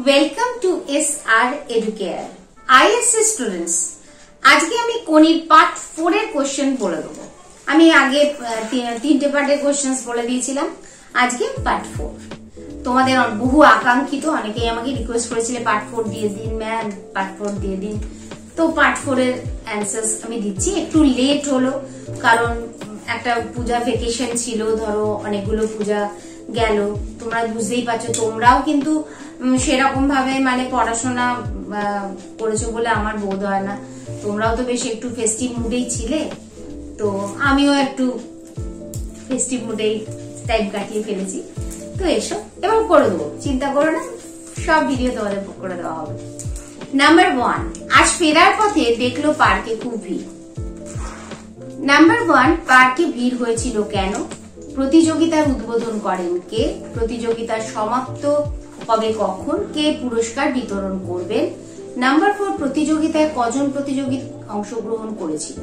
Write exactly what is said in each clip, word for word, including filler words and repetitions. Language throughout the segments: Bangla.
Welcome to S R Educare ISC students. আজকে আমি কোনির পার্ট ফোর এর কোশ্চেন বলে দেবো। আমি আগে তিনটে পার্টের কোশ্চেন বলে দিয়েছিলাম, আজকে পার্ট ফোর। তোমাদের বহু আকাঙ্ক্ষিত অনেকেই আমাকে রিকোয়েস্ট করেছিলে পার্ট ফোর দিয়ে দিন ম্যাম, পার্ট ফোর দিয়ে দিন। তো পার্ট ফোর এর অ্যান্সার্স আমি দিচ্ছি। একটু লেট হলো কারণ একটা পূজা ভেকেশন ছিল, ধরো অনেকগুলো পূজা গেল। তোমরা বুঝতেই পারছো, তোমরাও কিন্তু সেরকম ভাবে মানে পড়াশোনা করেছো বলে আমার বোধ হয় না। তোমরাও তো বেশ একটু ফেস্টিভ মুডেই ছিলে, তো আমিও একটু ফেস্টিভ মুডেই টাইম কাটিয়ে ফেলেছি। তো এসো এবং করে দেবো, চিন্তা করো না, সব ভিডিও তোমাদের করে দেওয়া হবে। নাম্বার ওয়ান, আজ ফেরার পথে দেখলো পার্কে খুব ভিড়। নাম্বার ওয়ান, পার্কে ভিড় হয়েছিল কেন? প্রতিযোগিতার উদ্বোধন করেন কে? প্রতিযোগিতার সমাপ্ত হবে কখন? কে পুরস্কার বিতরণ করবেন? নাম্বার ফোর, প্রতিযোগিতায় কজন প্রতিযোগী অংশগ্রহণ করেছিল?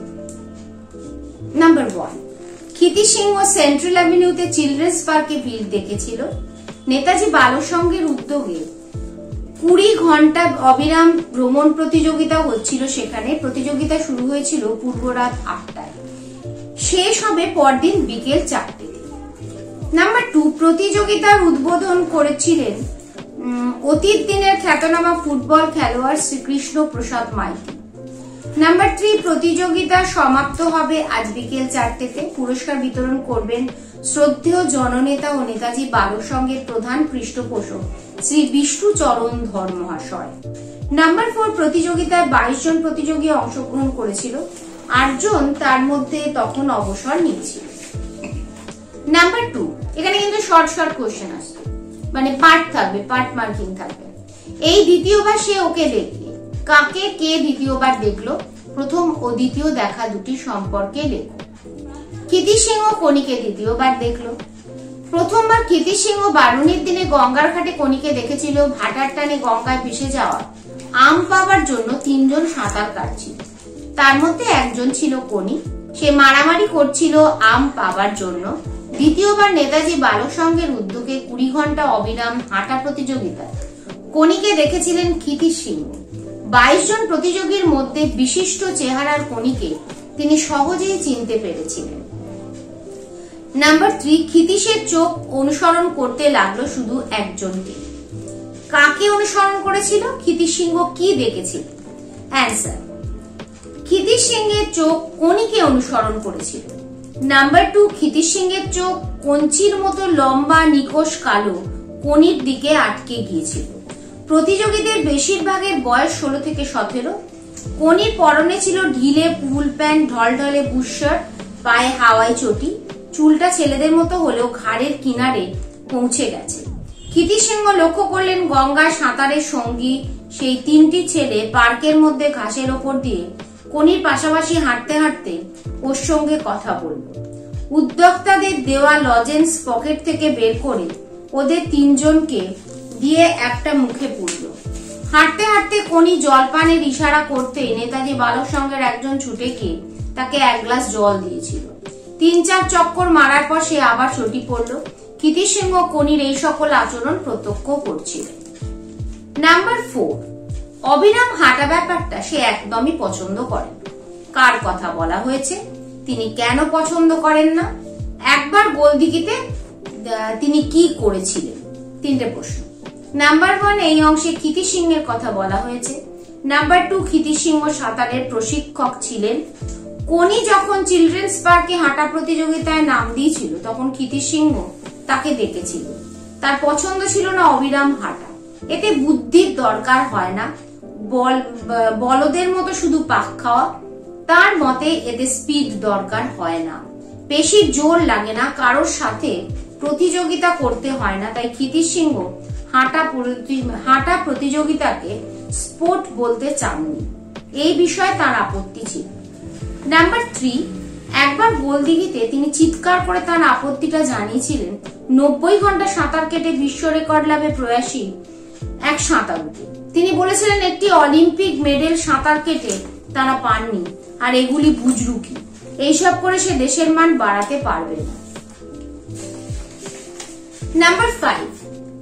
Number one, Kshiti Singha central অ্যাভিনিউতে চিলড্রেন্স পার্কে ভিড় দেখেছিল। নেতাজি বাল সংঘের উদ্যোগে কুড়ি ঘন্টা অবিরাম ভ্রমণ প্রতিযোগিতা হচ্ছিল সেখানে। প্রতিযোগিতা শুরু হয়েছিল পূর্ব রাত আটটায়, শেষ হবে পরদিন বিকেল চারটে। নাম্বার টু, প্রতিযোগিতার উদ্বোধন করেছিলেন অতীত দিনের খ্যাতনামা ফুটবল খেলোয়াড় শ্রীকৃষ্ণ প্রসাদ মাইতি। নাম্বার থ্রি, প্রতিযোগিতা সমাপ্ত হবে আজ বিকেল চারটেতে। পুরস্কার বিতরণ করবেন শ্রদ্ধেয় জননেতা ও নেতাজি বাল সংঘের প্রধান পৃষ্ঠপোষক শ্রী বিষ্ণু চরণ ধর মহাশয়। নাম্বার ফোর, প্রতিযোগিতায় বাইশ জন প্রতিযোগী অংশগ্রহণ করেছিল, আটজন তার মধ্যে তখন অবসর নিয়েছিল। নাম্বার টু, এখানে কিন্তু শর্ট শর্ট কোশ্চেন আসবে, মানে পার্ট থাকবে, পার্ট মার্কিং থাকবে। এই দ্বিতীয়বার সে ওকে দেখলে, কাকে কে দ্বিতীয়বার দেখলো? প্রথম ও দ্বিতীয় দেখা দুটি সম্পর্কে লেখো। ক্ষিতি সিংহ কোনিকে দ্বিতীয়বার দেখলো। প্রথমবার ক্ষিতি সিংহ বারুণীর দিনে গঙ্গার ঘাটে কোনিকে দেখেছিল ভাটার টানে গঙ্গায় ভেসে যাওয়া আম পাবার জন্য তিনজন সাঁতার কাটছিল, তার মধ্যে একজন ছিল কোনি। সে মারামারি করছিল আম পাবার জন্য। দ্বিতীয়বার নেতাজি বাল সংঘের উদ্যোগে কুড়ি ঘন্টা অবিরাম হাঁটা প্রতিযোগিতায় কোনিকে দেখেছিলেন ক্ষিতি সিংহ। বাইশ জন প্রতিযোগীর মধ্যে বিশিষ্ট চেহারার কোনিকে তিনি সহজেই চিনতে পেরেছিলেন। নাম্বার থ্রি, ক্ষিতীশের চোখ অনুসরণ করতে লাগলো শুধু একজনকে। কাকে অনুসরণ করেছিল? ক্ষিতি সিংহ কি দেখেছিল? অ্যান্সার, ক্ষিতি সিংহের চোখ কোনিকে অনুসরণ করেছিল। নাম্বার টু, ক্ষিতি সিংহের চোখ কঞ্চির মতো লম্বা নিকোষ কালো কোনির দিকে আটকে গিয়েছিল। প্রতিযোগীদের বেশিরভাগের বয়স ষোলো থেকে সতেরো। কোনির পরনে ছিল ঢিলে ফুল প্যান্ট, ঢলঢলে বুশশার্ট, পায়ে হাওয়াই চটি। চুলটা ছেলেদের মতো হলেও ঘাড়ের কিনারে পৌঁছে গেছে। ক্ষিতি সিংহ লক্ষ্য করলেন গঙ্গায় সাঁতারের সঙ্গী সেই তিনটি ছেলে পার্কের মধ্যে ঘাসের ওপর দিয়ে কোনির পাশাপাশি হাঁটতে হাঁটতে ওর সঙ্গে কথা বলল। উদ্যোক্তাদের দেওয়া লজেন্স পকেট থেকে বের করে ওদের তিনজনকে দিয়ে একটা মুখে পুরল। হাঁটতে হাঁটতে কোনি জলপানের ইশারা করতে নেতাজি বাল সংঘের একজন ছুটে গিয়ে তাকে এক গ্লাস জল দিয়েছিল। তিন চার চক্কর মারার পর সে আবার চটি পড়ল। ক্ষিতি সিংহ কোনির এই সকল আচরণ প্রত্যক্ষ করছিল। নাম্বার ফোর, অবিরাম হাঁটা ব্যাপারটা সে একদমই পছন্দ করেন। কার কথা বলা হয়েছে? তিনি কেন পছন্দ করেন না? একবার গোলদিঘিতে তিনি কি করেছিলেন? তিনটে প্রশ্ন। নাম্বার ওয়ান, এই অংশে ক্ষিতি সিংহের কথা বলা হয়েছে। নাম্বার টু, ক্ষিতি সিংহ সাঁতারের প্রশিক্ষক ছিলেন। কোনি যখন চিলড্রেন্স পার্কে হাঁটা প্রতিযোগিতায় নাম দিয়েছিল তখন ক্ষিতি সিংহ তাকে দেখেছিল। তার পছন্দ ছিল না অবিরাম হাঁটা, এতে বুদ্ধির দরকার হয় না, বল বলদের মতো শুধু পাক খাওয়া। তার মতে এতে স্পিড দরকার হয় না, পেশির জোর লাগে না, কারোর সাথে প্রতিযোগিতা করতে হয় না। তাই ক্ষিতি সিংহ হাঁটা হাঁটা প্রতিযোগিতাকে স্পোর্ট বলতে চাননি, এই বিষয়ে তার আপত্তি ছিল। নাম্বার থ্রি, একবার গোলদিঘিতে তিনি চিৎকার করে তার আপত্তিটা জানিয়েছিলেন নব্বই ঘন্টা সাঁতার কেটে বিশ্ব রেকর্ড লাভে প্রয়াসী এক সাঁতারুকে। তিনি বলেছিলেন একটি অলিম্পিক মেডেল সাঁতার কেটে তারা পাননি, আর এগুলি বুজরুকি, এইসব করে সে দেশের মান বাড়াতে পারবে না। নাম্বার ফাইভ,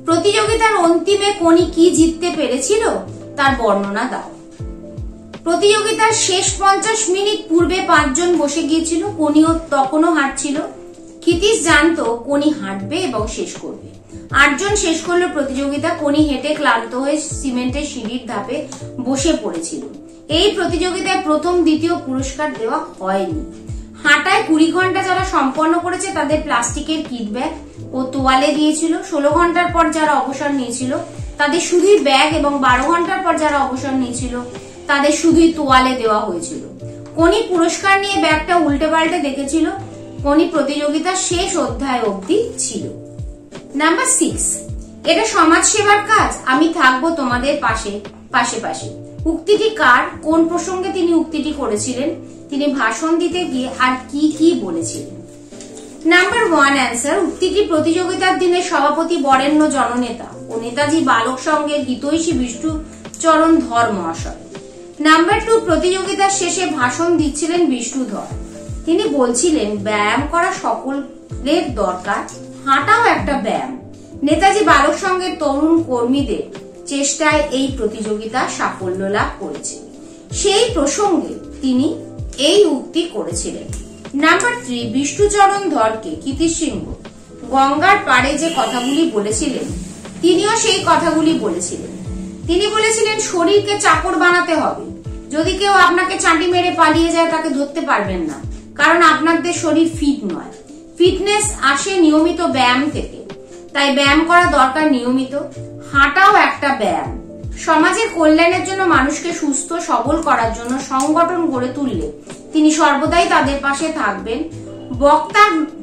প্রতিযোগিতার অন্তিমে কোনি কি জিততে পেরেছিল তার বর্ণনা দাও। প্রতিযোগিতার শেষ পঞ্চাশ মিনিট পূর্বে পাঁচজন বসে গিয়েছিল, কোনিও তখনও হাঁটছিল। ক্ষিতীশ জানতো কোনি হাঁটবে এবং শেষ করবে। আটজন শেষ করলো প্রতিযোগিতা। কোনি হেঁটে ক্লান্ত হয়ে সিমেন্টের সিঁড়ির ধাপে বসে পড়েছিল। এই প্রতিযোগিতায় প্রথম দ্বিতীয় পুরস্কার দেওয়া হয়নি। হাঁটায় কুড়ি ঘন্টা যারা সম্পন্ন করেছে তাদের প্লাস্টিকের কিট ব্যাগ ও তোয়ালে দিয়েছিল। ষোলো ঘন্টার পর যারা অবসর নিয়েছিল তাদের শুধুই ব্যাগ এবং বারো ঘন্টার পর যারা অবসর নিয়েছিল তাদের শুধুই তোয়ালে দেওয়া হয়েছিল। কোনি পুরস্কার নিয়ে ব্যাগটা উল্টে পাল্টে দেখেছিল। কোনি প্রতিযোগিতার শেষ অধ্যায় অবধি ছিল। নাম্বার সিক্স, এটা সমাজ সেবার কাজ, আমি থাকবো তোমাদের পাশে পাশে পাশে। উক্তিটি কার, কোন প্রসঙ্গে তিনি উক্তিটি করেছিলেন, তিনি ভাষণ দিতে গিয়ে আর কি কি বলেছিলেন? নাম্বার ওয়ান অ্যান্সার, উক্তিটি প্রতিযোগিতার দিনে সভাপতি বরেণ্য জননেতা ও নেতাজি বালক সংঘের হিতৈষী বিষ্ণুচরণ ধর মহাশয়। নাম্বার টু, প্রতিযোগিতার শেষে ভাষণ দিচ্ছিলেন বিষ্ণুধর। তিনি বলছিলেন ব্যায়াম করা সকলের দরকার, হাঁটাও একটা ব্যায়াম। নেতাজি বালক সংঘের তরুণ কর্মীদের চেষ্টায় এই প্রতিযোগিতা সাফল্য লাভ করেছে। সেই প্রসঙ্গে তিনি এই উক্তি করেছিলেন। নাম্বার থ্রি, বিষ্ণুচরণ ধরকে ক্ষিতীশ সিংহ গঙ্গার পাড়ে যে কথাগুলি বলেছিলেন তিনিও সেই কথাগুলি বলেছিলেন। তিনি বলেছিলেন শরীরকে চাকর বানাতে হবে। যদি কেউ আপনাকে চাঁটি মেরে পালিয়ে যায় তাকে ধরতে পারবেন না, কারণ আপনাদের শরীর ফিট নয়। ফিটনেস আসে নিয়মিত ব্যায়াম থেকে, তাই ব্যায়াম করা দরকার নিয়মিত। হাঁটাও একটা ব্যায়াম। সমাজের কল্যাণের জন্য, মানুষকে সুস্থ সবল করার জন্য সংগঠন গড়ে তুললে তিনি সর্বদাই তাদের পাশে থাকবেন। বক্তা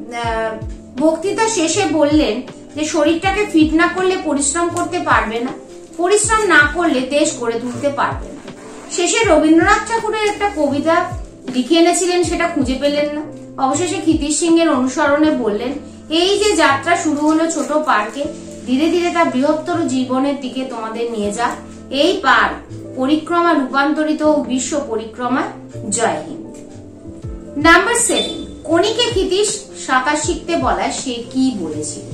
বক্তৃতা শেষে বললেন যে শরীরটাকে ফিট না করলে পরিশ্রম করতে পারবে না, পরিশ্রম না করলে দেশ গড়ে তুলতে পারবে না। শেষে রবীন্দ্রনাথ ঠাকুরের একটা কবিতা লিখে এনেছিলেন, সেটা খুঁজে পেলেন না। অবশেষে ক্ষিতীশ সিংহের অনুসরণে বললেন, এই যে যাত্রা শুরু হলো ছোট পার্কে, ধীরে ধীরে তা বৃহত্তর জীবনের দিকে তোমাদের নিয়ে যা। এই পার্ক পরিক্রমা রূপান্তরিত ও বিশ্ব পরিক্রমা। জয় হিন্দ। নাম্বার সেভেন, কোনিকে ক্ষিতীশ সাঁতার শিখতে বলায় সে কি বলেছিল?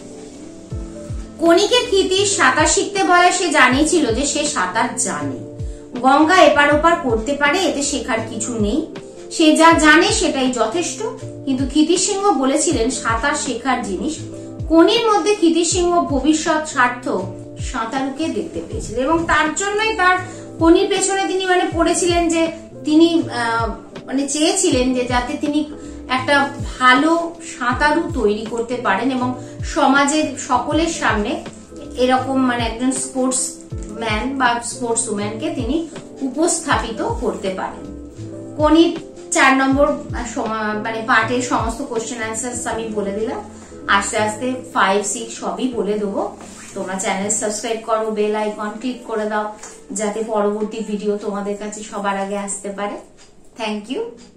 কোনিকে ক্ষিতীশ সাঁতার শিখতে বলায় সে জানিয়েছিল যে সে সাঁতার জানে, গঙ্গা এপার ওপার করতে পারে, এতে শেখার কিছু নেই, সে যা জানে সেটাই যথেষ্ট। কিন্তু ক্ষিতীশ সিংহ বলেছিলেন সাঁতার শেখার জিনিস। কোনির মধ্যে ক্ষিতীশ সিংহ ভবিষ্যৎ স্বার্থ সাঁতারুকে দেখতে পেয়েছিলেন এবং তার জন্যই তার কোনির পেছনে তিনি মানে পড়েছিলেন, যে তিনি মানে চেয়েছিলেন যে যাতে তিনি একটা ভালো সাঁতারু তৈরি করতে পারেন এবং সমাজের সকলের সামনে এরকম মানে একজন স্পোর্টস ম্যান বা স্পোর্টস উম্যানকে তিনি উপস্থাপিত করতে পারেন। কোনির চার নম্বর মানে পার্টের সমস্ত কোশ্চেন অ্যান্সার আমি বলে দিলাম। আস্তে আস্তে ফাইভ সিক্স সবই বলে দেবো। তোমরা চ্যানেল সাবস্ক্রাইব করো, বেল আইকন ক্লিক করে দাও যাতে পরবর্তী ভিডিও তোমাদের কাছে সবার আগে আসতে পারে। Thank you.